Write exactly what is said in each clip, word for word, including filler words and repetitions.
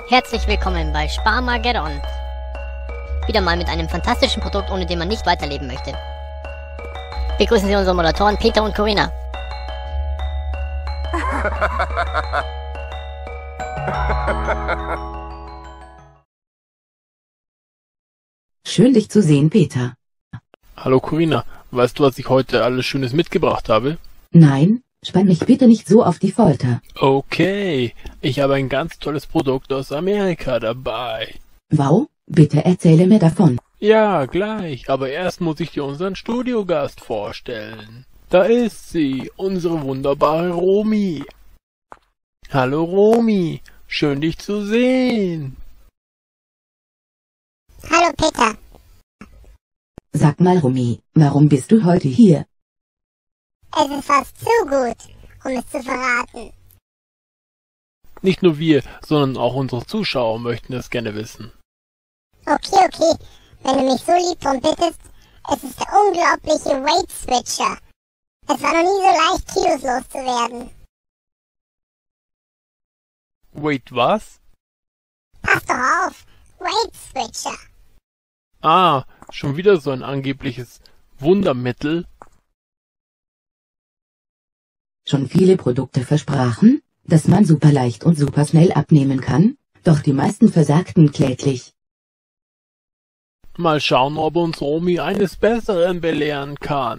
Herzlich willkommen bei Sparmageddon. Wieder mal mit einem fantastischen Produkt, ohne dem man nicht weiterleben möchte. Begrüßen Sie unsere Moderatoren Peter und Corinna. Schön, dich zu sehen, Peter. Hallo Corinna, weißt du, was ich heute alles Schönes mitgebracht habe? Nein, spann mich bitte nicht so auf die Folter. Okay, ich habe ein ganz tolles Produkt aus Amerika dabei. Wow, bitte erzähle mir davon. Ja, gleich, aber erst muss ich dir unseren Studiogast vorstellen. Da ist sie, unsere wunderbare Romy. Hallo Romy, schön dich zu sehen. Hallo Peter. Sag mal, Romy, warum bist du heute hier? Es ist fast zu gut, um es zu verraten. Nicht nur wir, sondern auch unsere Zuschauer möchten es gerne wissen. Okay, okay, wenn du mich so lieb drum bittest, es ist der unglaubliche Weight Switcher. Es war noch nie so leicht, Kilos loszuwerden. Wait, was? Pass doch auf, Weight Switcher. Ah, schon wieder so ein angebliches Wundermittel. Schon viele Produkte versprachen, dass man super leicht und super schnell abnehmen kann, doch die meisten versagten kläglich. Mal schauen, ob uns Romy eines Besseren belehren kann.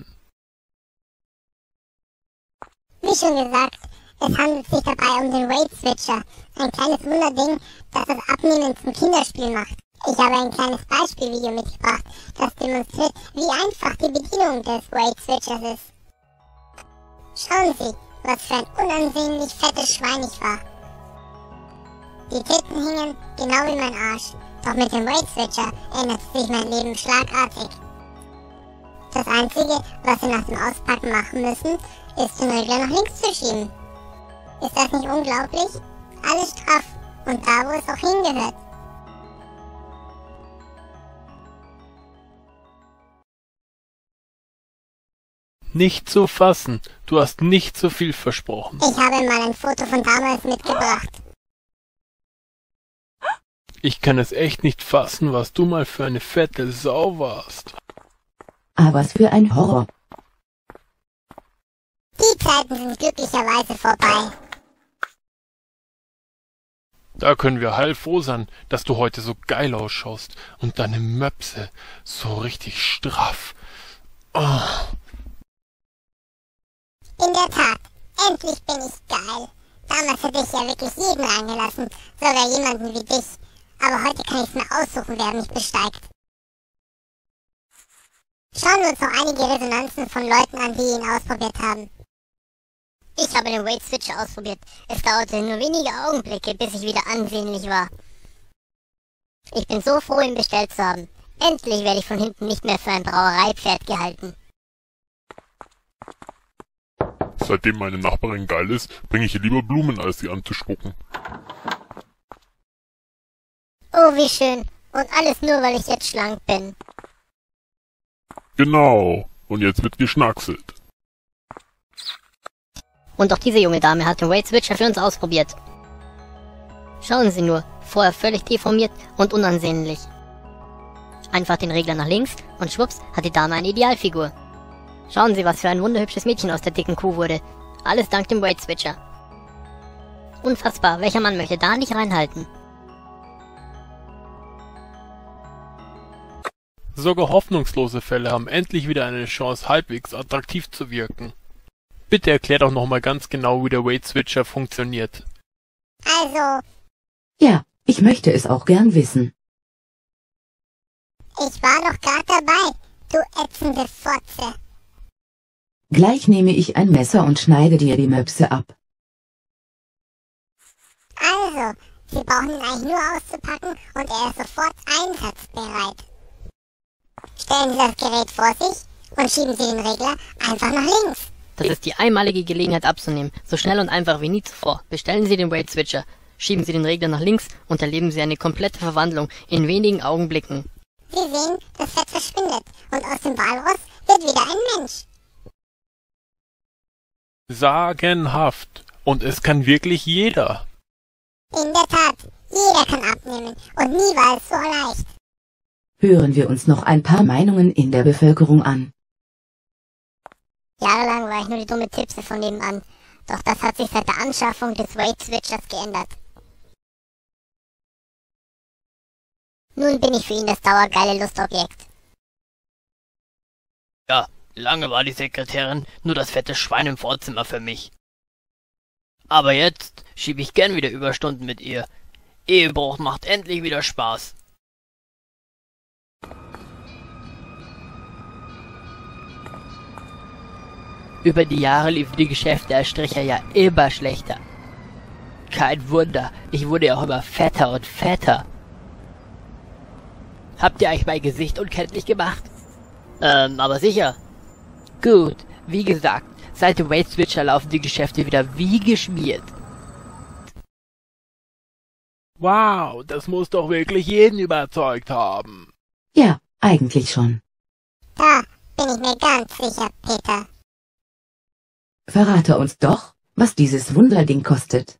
Wie schon gesagt, es handelt sich dabei um den Weight Switcher, ein kleines Wunderding, das das Abnehmen zum Kinderspiel macht. Ich habe ein kleines Beispielvideo mitgebracht, das demonstriert, wie einfach die Bedienung des Weight Switchers ist. Schauen Sie, was für ein unansehnlich fettes Schwein ich war. Die Titten hingen genau wie mein Arsch, doch mit dem Weight Switcher änderte sich mein Leben schlagartig. Das Einzige, was Sie nach dem Auspacken machen müssen, ist den Regler nach links zu schieben. Ist das nicht unglaublich? Alles straff und da, wo es auch hingehört. Nicht zu fassen, du hast nicht so viel versprochen. Ich habe mal ein Foto von damals mitgebracht. Ich kann es echt nicht fassen, was du mal für eine fette Sau warst. Ah, was für ein Horror. Die Zeiten sind glücklicherweise vorbei. Da können wir heilfroh sein, dass du heute so geil ausschaust und deine Möpse so richtig straff. Oh. In der Tat, endlich bin ich geil. Damals hätte ich ja wirklich jeden reingelassen, sogar jemanden wie dich. Aber heute kann ich es mir aussuchen, wer mich besteigt. Schauen wir uns noch einige Resonanzen von Leuten an, die ihn ausprobiert haben. Ich habe den Weight Switcher ausprobiert. Es dauerte nur wenige Augenblicke, bis ich wieder ansehnlich war. Ich bin so froh, ihn bestellt zu haben. Endlich werde ich von hinten nicht mehr für ein Brauereipferd gehalten. Seitdem meine Nachbarin geil ist, bringe ich ihr lieber Blumen, als sie anzuspucken. Oh, wie schön. Und alles nur, weil ich jetzt schlank bin. Genau. Und jetzt wird geschnackselt. Und auch diese junge Dame hat den Weight Switcher für uns ausprobiert. Schauen Sie nur, vorher völlig deformiert und unansehnlich. Einfach den Regler nach links und schwupps hat die Dame eine Idealfigur. Schauen Sie, was für ein wunderhübsches Mädchen aus der dicken Kuh wurde. Alles dank dem Weight Switcher. Unfassbar, welcher Mann möchte da nicht reinhalten? Sogar hoffnungslose Fälle haben endlich wieder eine Chance, halbwegs attraktiv zu wirken. Bitte erklär doch nochmal ganz genau, wie der Weight Switcher funktioniert. Also, Ja, ich möchte es auch gern wissen. ich war doch gerade dabei, du ätzende Fotze. Gleich nehme ich ein Messer und schneide dir die Möpse ab. Also, Sie brauchen ihn eigentlich nur auszupacken und er ist sofort einsatzbereit. Stellen Sie das Gerät vor sich und schieben Sie den Regler einfach nach links. Das ist die einmalige Gelegenheit abzunehmen, so schnell und einfach wie nie zuvor. Bestellen Sie den Weight Switcher, schieben Sie den Regler nach links und erleben Sie eine komplette Verwandlung in wenigen Augenblicken. Sie sehen, das Fett verschwindet und aus dem Walross wird wieder ein Mensch. Sagenhaft. Und es kann wirklich jeder. In der Tat, jeder kann abnehmen. Und nie war es so leicht. Hören wir uns noch ein paar Meinungen in der Bevölkerung an. Jahrelang war ich nur die dumme Tipse von nebenan. Doch das hat sich seit der Anschaffung des Weight Switchers geändert. Nun bin ich für ihn das dauergeile Lustobjekt. Ja, lange war die Sekretärin nur das fette Schwein im Vorzimmer für mich. Aber jetzt schiebe ich gern wieder Überstunden mit ihr. Ehebruch macht endlich wieder Spaß. Über die Jahre liefen die Geschäfte als Stricher ja immer schlechter. Kein Wunder, ich wurde ja auch immer fetter und fetter. Habt ihr eigentlich mein Gesicht unkenntlich gemacht? Ähm, aber sicher. Gut, wie gesagt, seit dem Weight Switcher laufen die Geschäfte wieder wie geschmiert. Wow, das muss doch wirklich jeden überzeugt haben. Ja, eigentlich schon. Da bin ich mir ganz sicher, Peter. Verrate uns doch, was dieses Wunderding kostet.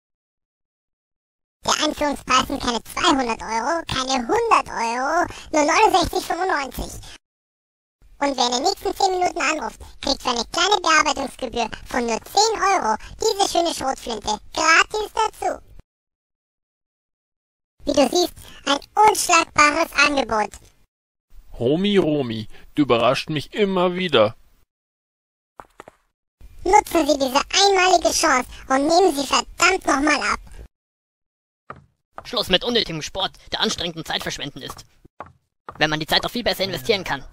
Der Einführungspreis sind keine zweihundert Euro, keine hundert Euro, nur neunundsechzig fünfundneunzig. Und wer in den nächsten zehn Minuten anruft, kriegt für eine kleine Bearbeitungsgebühr von nur zehn Euro diese schöne Schrotflinte gratis dazu. Wie du siehst, ein unschlagbares Angebot. Romy, Romy, du überrascht mich immer wieder. Nutzen Sie diese einmalige Chance und nehmen Sie verdammt nochmal ab. Schluss mit unnötigem Sport, der anstrengend und zeitverschwendend ist. Wenn man die Zeit auch viel besser investieren kann.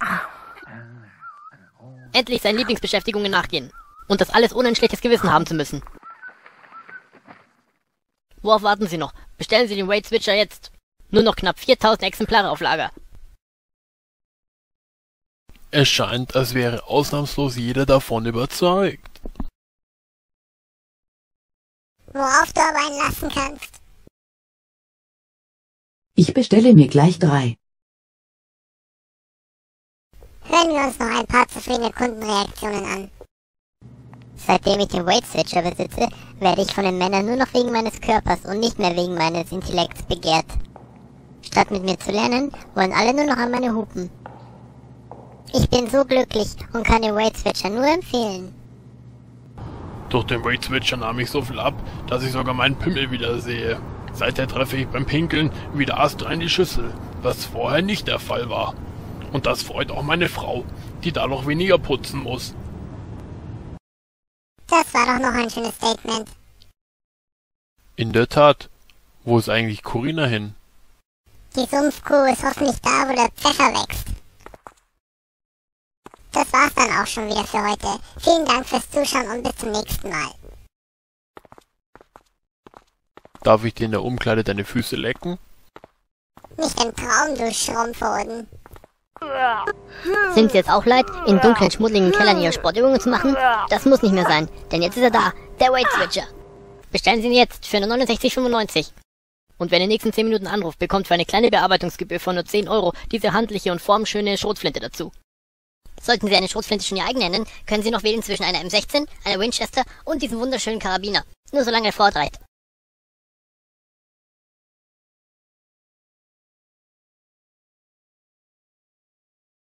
Endlich seinen Lieblingsbeschäftigungen nachgehen. Und das alles ohne ein schlechtes Gewissen haben zu müssen. Worauf warten Sie noch? Bestellen Sie den Weight Switcher jetzt. Nur noch knapp viertausend Exemplare auf Lager. Es scheint, als wäre ausnahmslos jeder davon überzeugt. Worauf du aber einlassen kannst. Ich bestelle mir gleich drei. Hören wir uns noch ein paar zufriedene Kundenreaktionen an. Seitdem ich den Weight Switcher besitze, werde ich von den Männern nur noch wegen meines Körpers und nicht mehr wegen meines Intellekts begehrt. Statt mit mir zu lernen, wollen alle nur noch an meine Hupen. Ich bin so glücklich und kann den Weight Switcher nur empfehlen. Durch den Weight Switcher nahm ich so viel ab, dass ich sogar meinen Pimmel wieder sehe. Seither treffe ich beim Pinkeln wieder astrein die Schüssel, was vorher nicht der Fall war. Und das freut auch meine Frau, die dadurch weniger putzen muss. Das war doch noch ein schönes Statement. In der Tat. Wo ist eigentlich Corinna hin? Die Sumpfkuh ist hoffentlich da, wo der Pfeffer wächst. Das war's dann auch schon wieder für heute. Vielen Dank fürs Zuschauen und bis zum nächsten Mal. Darf ich dir in der Umkleide deine Füße lecken? Nicht im Traum, du Schrumpfhoden. Sind Sie jetzt auch leid, in dunklen, schmuddeligen Kellern Ihre Sportübungen zu machen? Das muss nicht mehr sein, denn jetzt ist er da, der Weight Switcher. Bestellen Sie ihn jetzt für nur neunundsechzig fünfundneunzig. Und wer in den nächsten zehn Minuten anruft, bekommt für eine kleine Bearbeitungsgebühr von nur zehn Euro diese handliche und formschöne Schrotflinte dazu. Sollten Sie eine Schrotflinte schon Ihr eigen nennen, können Sie noch wählen zwischen einer M sechzehn, einer Winchester und diesem wunderschönen Karabiner. Nur solange er fortreicht.